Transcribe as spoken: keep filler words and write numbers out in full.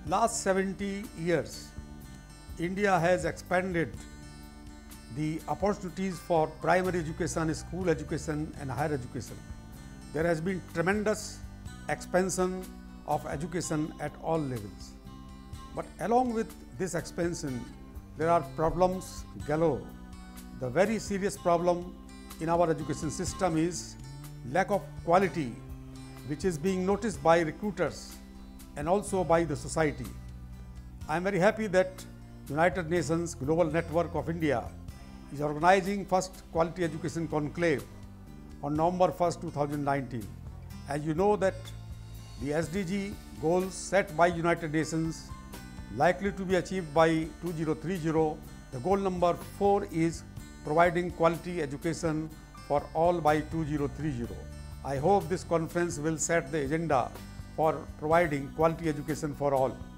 last seventy years, India has expanded the opportunities for primary education, school education and higher education. There has been tremendous expansion of education at all levels. But along with this expansion, there are problems galore. The very serious problem in our education system is lack of quality, which is being noticed by recruiters and also by the society. I am very happy that United Nations Global Network of India is organizing first Quality Education Conclave on November first two thousand nineteen. As you know that the S D G goals set by United Nations likely to be achieved by two thousand thirty, the goal number four is providing quality education for all by two thousand thirty. I hope this conference will set the agenda for providing quality education for all.